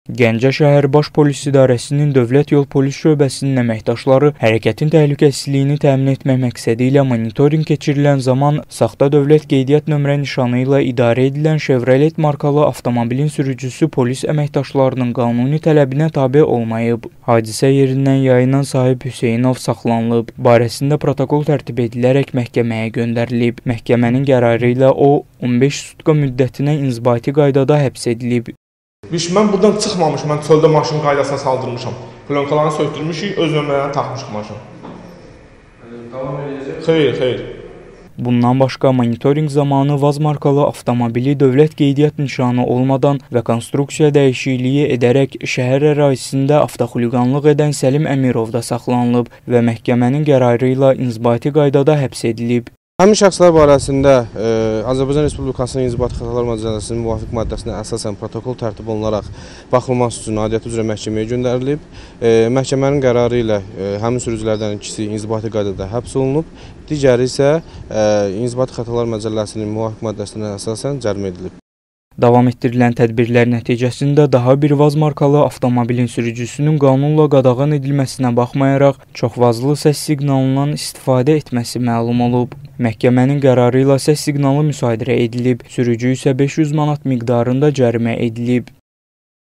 Gəncə şəhər Baş Polis İdarəsinin Dövlət Yol Polis Şöbəsinin əməkdaşları hərəkətin təhlükəsizliyini təmin etmək məqsədi ilə monitorinq keçirilən zaman saxta dövlət qeydiyyat nömrə nişanı ilə idarə edilən Chevrolet markalı avtomobilin sürücüsü polis əməkdaşlarının qanuni tələbinə tabe olmayıb. Hadisə yerindən yayınan sahib Hüseynov saxlanılıb. Barəsində protokol tərtib edilərək məhkəməyə göndərilib. Məhkəmənin qərarı ilə o 15 sutka müddətinə inzibati qaydada həbs edilib. Mən buradan çıxmamışım, mən çöldə maşın qaydasına saldırmışam. Plonkalarını söktürmüşük, öz nömrələrini taxmışıq maşın. Davam edəcək? Xeyr. Bundan başqa monitorinq zamanı VAZ markalı avtomobili dövlət qeydiyyat nişanı olmadan və konstruksiya dəyişikliyi edərək şəhər ərazisində avtoxuliqanlıq edən Səlim Əmirov da saxlanılıb və məhkəmənin qərarı ilə inzibati qaydada həbs edilib. Həmin şəxslər barəsində Azərbaycan Respublikasının İnzibati Xətalar Məcəlləsinin müvafiq maddəsinə əsasən protokol tərtib olunaraq baxılması üçün aidiyyatı üzrə məhkəməyə göndərilib. Məhkəmənin qərarı ilə həmin sürücülərdən ikisi inzibati qaydada həbs olunub, digəri isə İnzibati Xətalar Məcəlləsinin müvafiq maddəsinə əsasən cərimə edilib. Davam etdirilən tədbirlər nəticəsində daha bir VAZ markalı avtomobilin sürücüsünün qanunla qadağan edilməsinə baxmayaraq çoxvazlı səs siqnalından istifadə etməsi məlum olub. Məhkəmənin qərarı ilə səs siqnalı müsadirə edilib, sürücü isə 500 manat miqdarında cərimə edilib.